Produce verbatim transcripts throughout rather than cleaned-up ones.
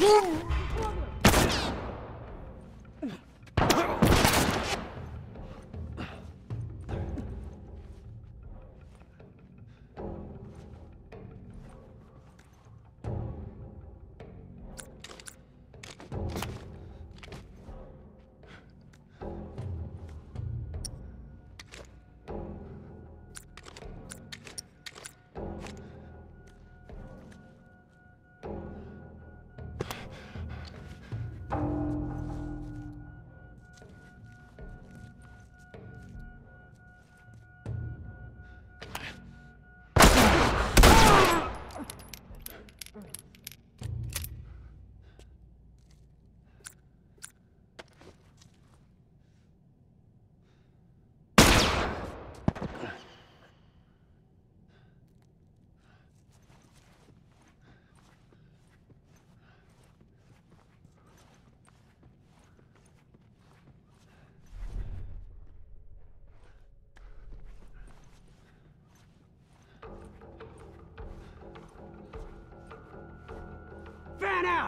Fan out!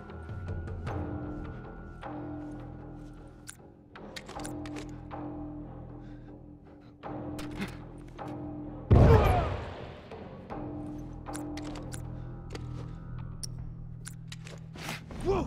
Whoa!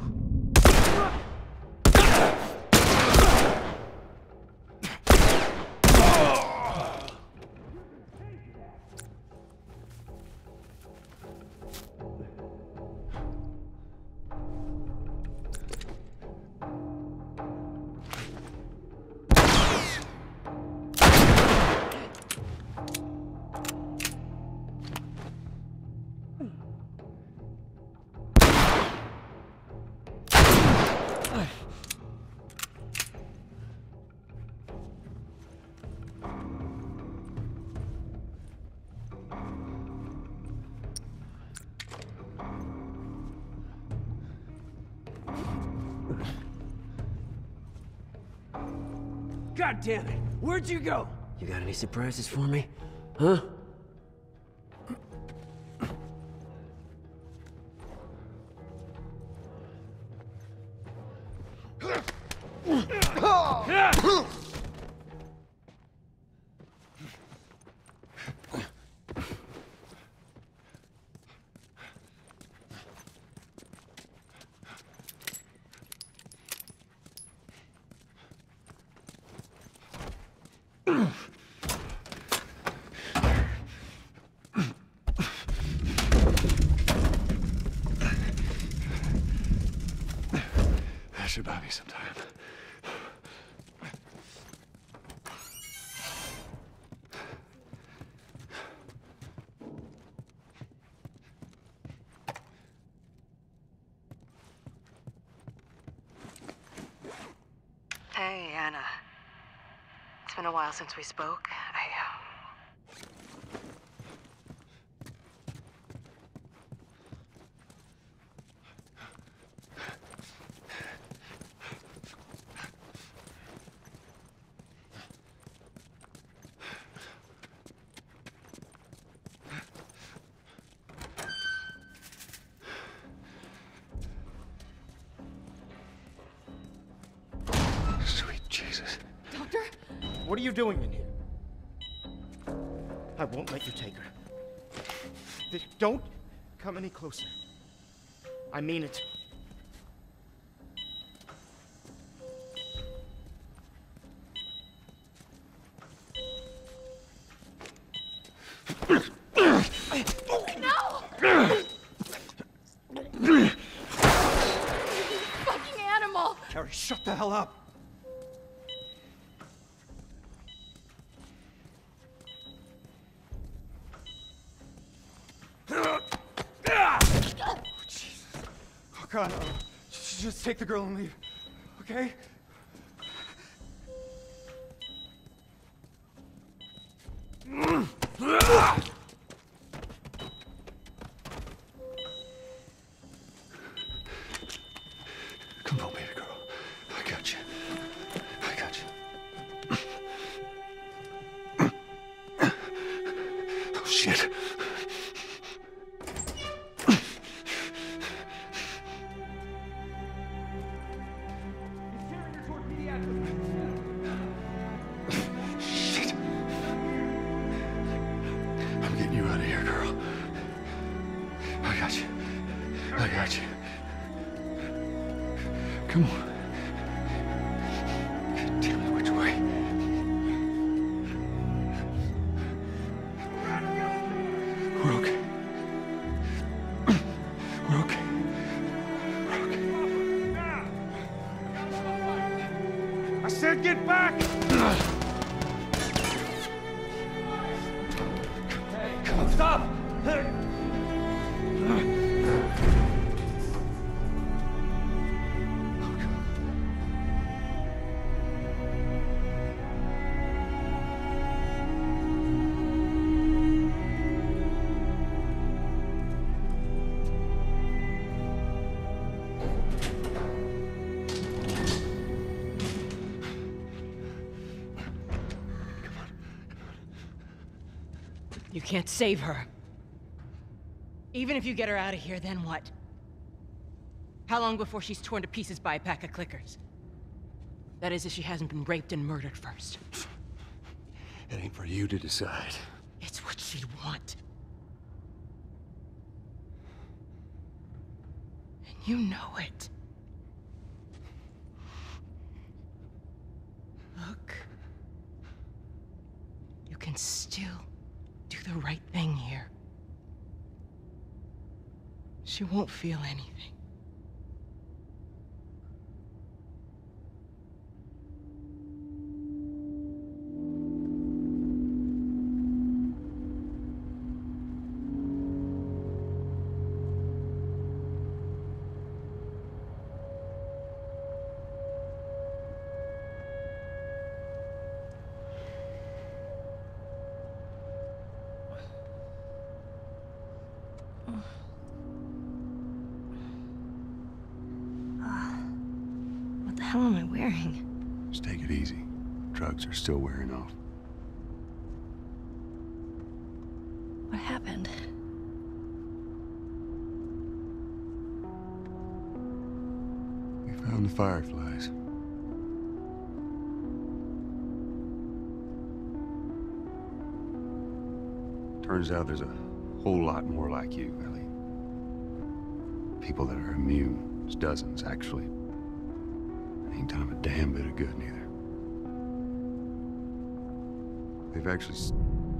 God damn it! Where'd you go? You got any surprises for me? Huh? That should buy me some time. Hey, Anna. It's been a while since we spoke. I, uh... Jesus. Doctor? What are you doing in here? I won't let you take her. Th- Don't come any closer. I mean it. Fucking animal! Carrie, shut the hell up! God, uh, just take the girl and leave, okay? Come on, baby girl. I got you. I got you. Oh, shit. I got you. I got you. Come on. Tell me which way. We're okay. We're okay. We're okay. I said get back! Come on, stop! You can't save her. Even if you get her out of here, then what? How long before she's torn to pieces by a pack of clickers? That is, if she hasn't been raped and murdered first. It ain't for you to decide. It's what she'd want. And you know it. Look. You can still do the right thing here. She won't feel anything. What the hell am I wearing? Just take it easy. Drugs are still wearing off. What happened? We found the fireflies. Turns out there's a whole lot more like you, Ellie. People that are immune. There's dozens, actually. Ain't done them a damn bit of good, neither. They've actually... s-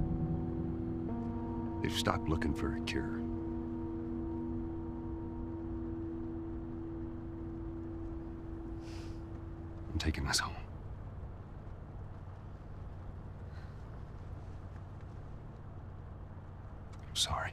They've stopped looking for a cure. I'm taking us home. I'm sorry.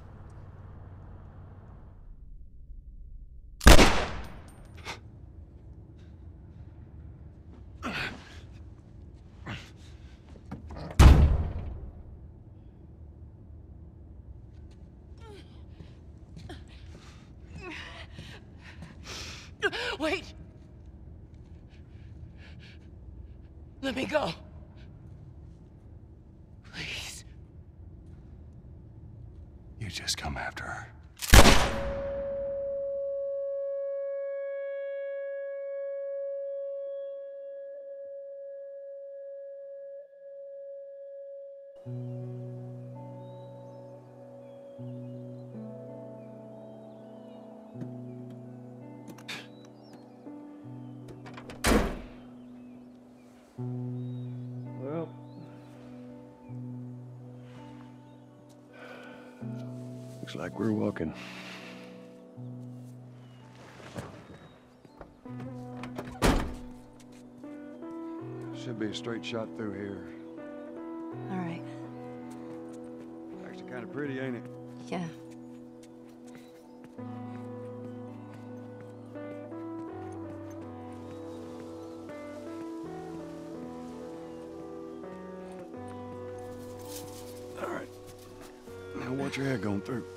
Wait! Let me go. Please. You just come after her. Well, looks like we're walking. Should be a straight shot through here. All right. Actually kind of pretty, ain't it? Yeah. All right. Now watch your head going through.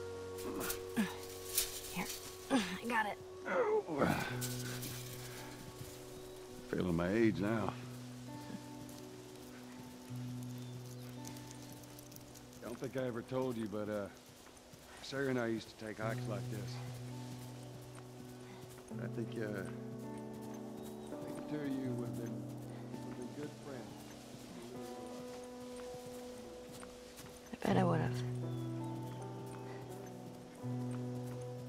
Here. I got it. Oh. Feeling my age now. Don't think I ever told you, but uh, Sarah and I used to take hikes like this. I think, uh, I think the two of you would have been, would have been good friends. I bet I would have.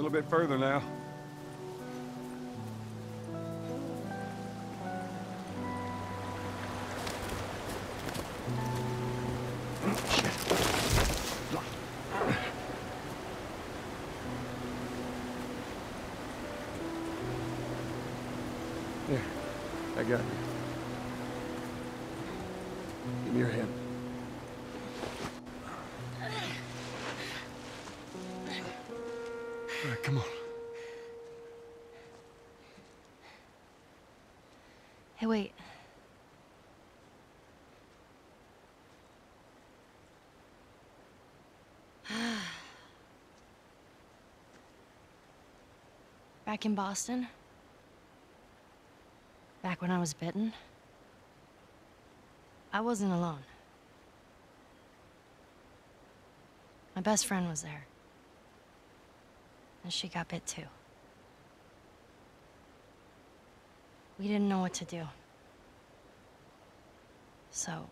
little bit further now. Here, I got you. Give me your hand. All right, come on. Hey, wait. Back in Boston, back when I was bitten, I wasn't alone. My best friend was there. And she got bit too. We didn't know what to do. So,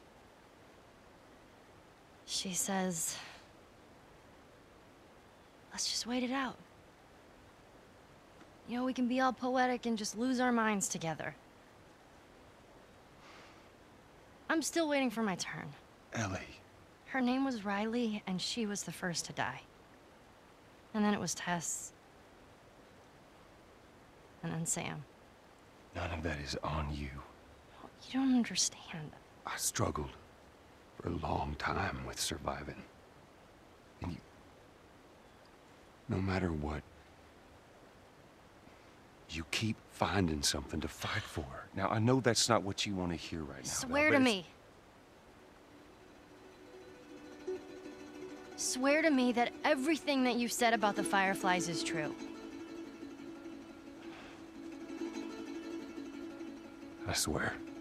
she says, let's just wait it out. You know, we can be all poetic and just lose our minds together. I'm still waiting for my turn. Ellie. Her name was Riley, and she was the first to die. And then it was Tess. And then Sam. None of that is on you. You don't understand. I struggled for a long time with surviving. And you... No matter what, you keep finding something to fight for. Now, I know that's not what you want to hear right now. Swear though, to but me. Swear to me that everything that you said about the Fireflies is true. I swear.